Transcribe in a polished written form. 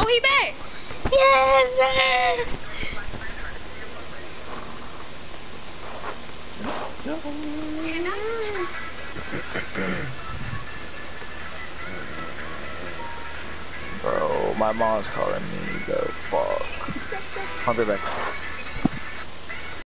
he back. Yes, sir. Bro, my mom's calling me the fuck. I'll be back.